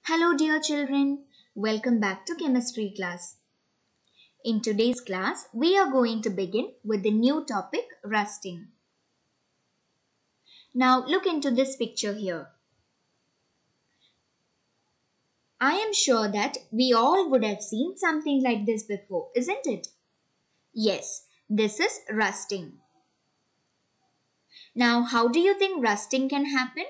Hello dear children, welcome back to chemistry class. In today's class, we are going to begin with the new topic rusting. Now look into this picture here. I am sure that we all would have seen something like this before, isn't it? Yes, this is rusting. Now how do you think rusting can happen?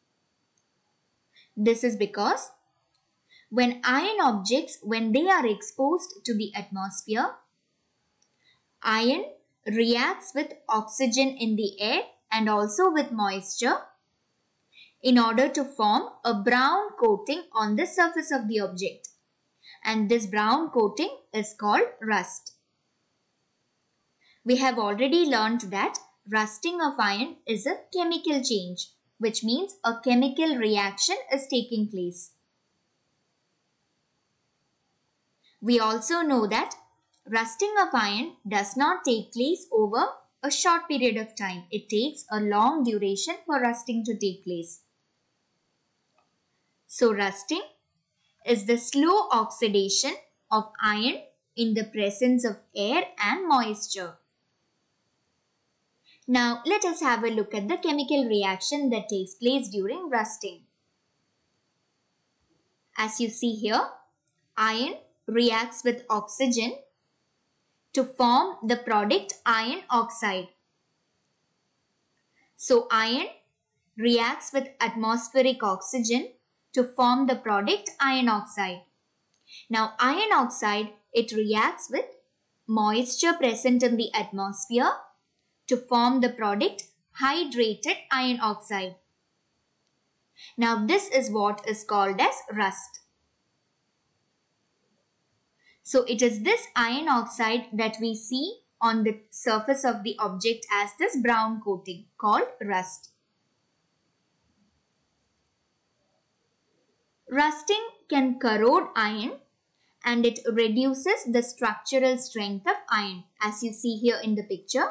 This is because when iron objects, when they are exposed to the atmosphere, iron reacts with oxygen in the air and also with moisture in order to form a brown coating on the surface of the object. And this brown coating is called rust. We have already learned that rusting of iron is a chemical change, which means a chemical reaction is taking place. We also know that rusting of iron does not take place over a short period of time. It takes a long duration for rusting to take place. So rusting is the slow oxidation of iron in the presence of air and moisture. Now let us have a look at the chemical reaction that takes place during rusting. As you see here, iron reacts with oxygen to form the product iron oxide. So iron reacts with atmospheric oxygen to form the product iron oxide. Now iron oxide, it reacts with moisture present in the atmosphere to form the product hydrated iron oxide. Now this is what is called as rust. So it is this iron oxide that we see on the surface of the object as this brown coating called rust. Rusting can corrode iron and it reduces the structural strength of iron, as you see here in the picture.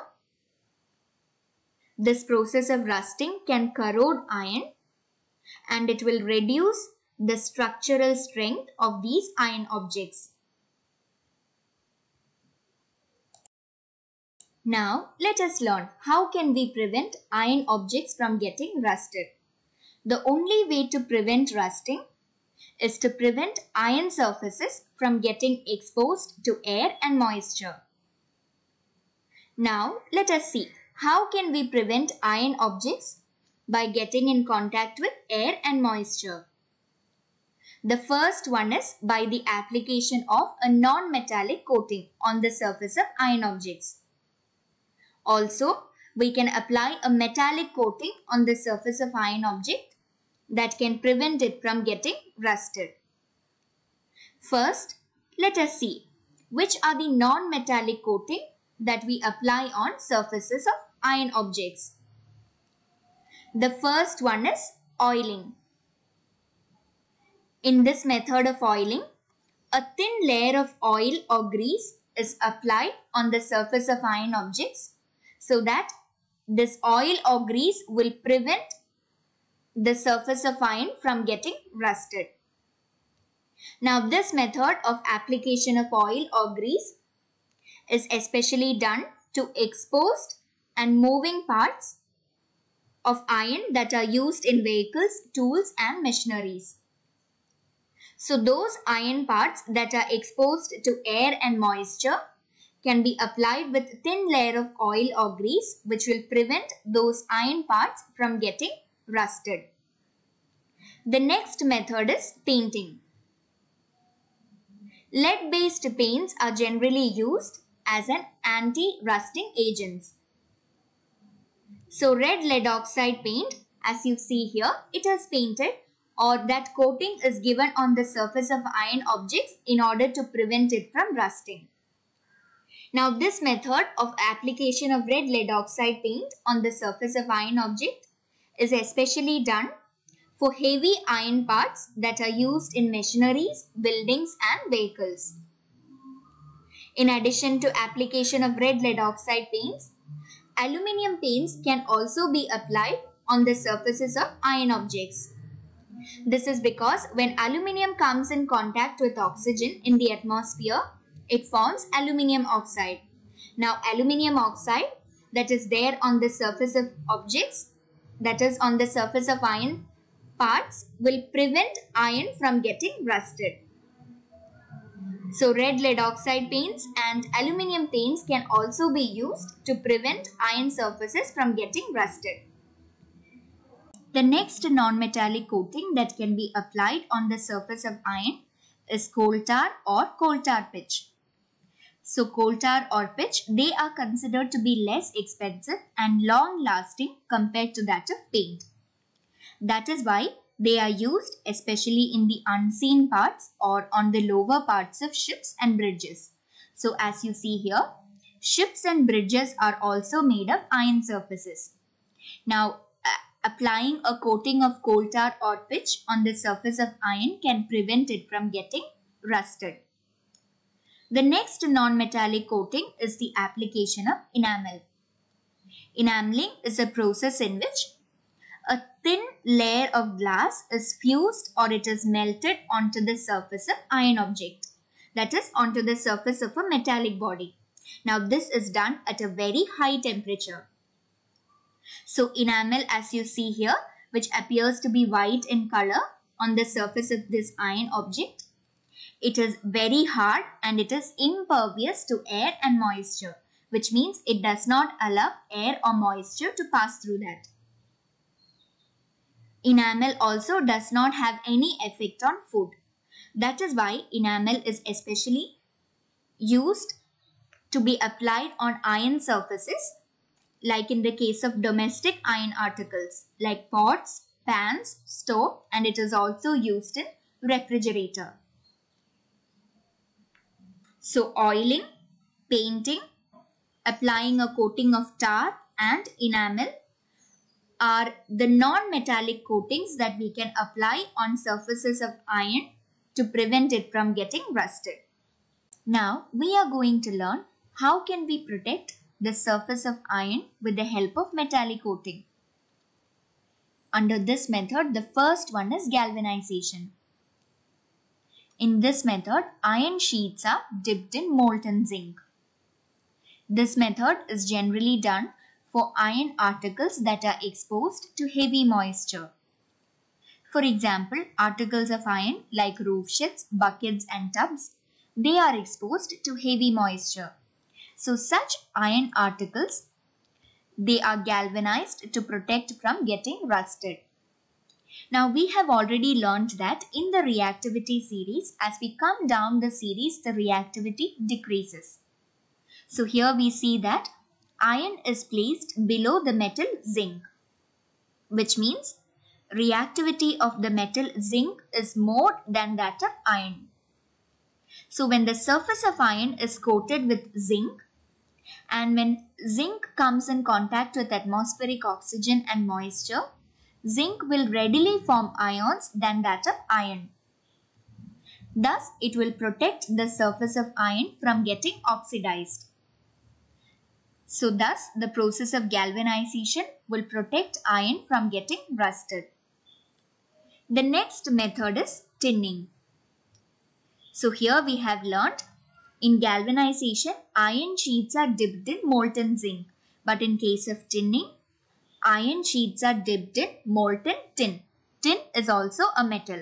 This process of rusting can corrode iron and it will reduce the structural strength of these iron objects. Now let us learn how can we prevent iron objects from getting rusted. The only way to prevent rusting is to prevent iron surfaces from getting exposed to air and moisture. Now let us see how can we prevent iron objects by getting in contact with air and moisture. The first one is by the application of a non-metallic coating on the surface of iron objects. Also, we can apply a metallic coating on the surface of iron object that can prevent it from getting rusted. First, let us see which are the non-metallic coating that we apply on surfaces of iron objects. The first one is oiling. In this method of oiling, a thin layer of oil or grease is applied on the surface of iron objects so that this oil or grease will prevent the surface of iron from getting rusted. Now this method of application of oil or grease is especially done to exposed and moving parts of iron that are used in vehicles, tools and machineries. So those iron parts that are exposed to air and moisture can be applied with thin layer of oil or grease, which will prevent those iron parts from getting rusted. The next method is painting. Lead-based paints are generally used as an anti-rusting agent. So red lead oxide paint, as you see here, it is painted or that coating is given on the surface of iron objects in order to prevent it from rusting. Now this method of application of red lead oxide paint on the surface of iron object is especially done for heavy iron parts that are used in machineries, buildings and vehicles. In addition to application of red lead oxide paints, aluminium paints can also be applied on the surfaces of iron objects. This is because when aluminium comes in contact with oxygen in the atmosphere, it forms aluminium oxide. Now, aluminium oxide that is there on the surface of objects, that is on the surface of iron parts, will prevent iron from getting rusted. So, red lead oxide paints and aluminium paints can also be used to prevent iron surfaces from getting rusted. The next non-metallic coating that can be applied on the surface of iron is coal tar or coal tar pitch. So coal tar or pitch, they are considered to be less expensive and long lasting compared to that of paint. That is why they are used especially in the unseen parts or on the lower parts of ships and bridges. So as you see here, ships and bridges are also made of iron surfaces. Now, applying a coating of coal tar or pitch on the surface of iron can prevent it from getting rusted. The next non-metallic coating is the application of enamel. Enameling is a process in which a thin layer of glass is fused or it is melted onto the surface of iron object, that is onto the surface of a metallic body. Now this is done at a very high temperature. So enamel, as you see here, which appears to be white in color on the surface of this iron object, it is very hard and it is impervious to air and moisture, which means it does not allow air or moisture to pass through that. Enamel also does not have any effect on food. That is why enamel is especially used to be applied on iron surfaces, like in the case of domestic iron articles like pots, pans, stove, and it is also used in refrigerator. So oiling, painting, applying a coating of tar and enamel are the non-metallic coatings that we can apply on surfaces of iron to prevent it from getting rusted. Now we are going to learn how can we protect the surface of iron with the help of metallic coating. Under this method, the first one is galvanization. In this method, iron sheets are dipped in molten zinc. This method is generally done for iron articles that are exposed to heavy moisture. For example, articles of iron like roof sheets, buckets and tubs, they are exposed to heavy moisture. So such iron articles, they are galvanized to protect from getting rusted. Now we have already learned that in the reactivity series, as we come down the series, the reactivity decreases. So here we see that iron is placed below the metal zinc, which means reactivity of the metal zinc is more than that of iron. So when the surface of iron is coated with zinc, and when zinc comes in contact with atmospheric oxygen and moisture, zinc will readily form ions than that of iron. Thus, it will protect the surface of iron from getting oxidized. So thus, the process of galvanization will protect iron from getting rusted. The next method is tinning. So here we have learnt in galvanization, iron sheets are dipped in molten zinc. But in case of tinning, iron sheets are dipped in molten tin. Tin is also a metal.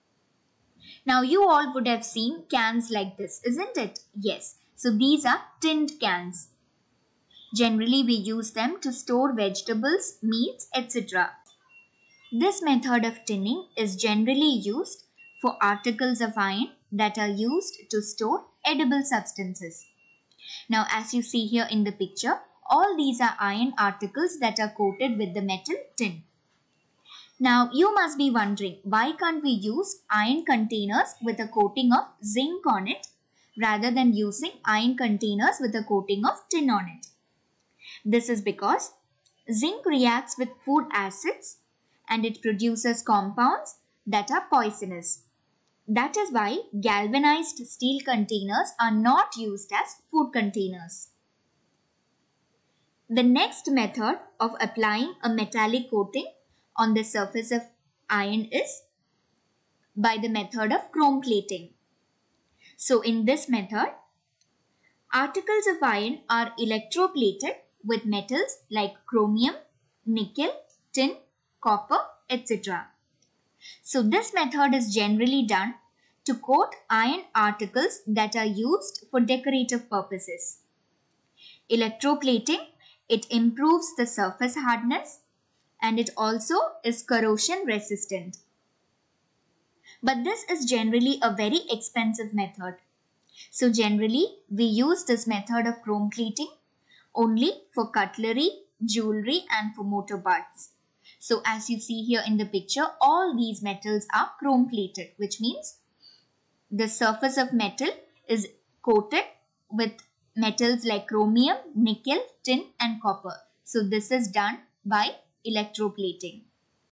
Now you all would have seen cans like this, isn't it? Yes. So these are tinned cans. Generally we use them to store vegetables, meats, etc. This method of tinning is generally used for articles of iron that are used to store edible substances. Now as you see here in the picture, all these are iron articles that are coated with the metal tin. Now you must be wondering, why can't we use iron containers with a coating of zinc on it rather than using iron containers with a coating of tin on it? This is because zinc reacts with food acids and it produces compounds that are poisonous. That is why galvanized steel containers are not used as food containers. The next method of applying a metallic coating on the surface of iron is by the method of chrome plating. So in this method, articles of iron are electroplated with metals like chromium, nickel, tin, copper, etc. So this method is generally done to coat iron articles that are used for decorative purposes. Electroplating, it improves the surface hardness and it also is corrosion resistant. But this is generally a very expensive method. So generally, we use this method of chrome plating only for cutlery, jewelry and for motor parts. So as you see here in the picture, all these metals are chrome plated, which means the surface of metal is coated with metals like chromium, nickel, tin and copper. So this is done by electroplating.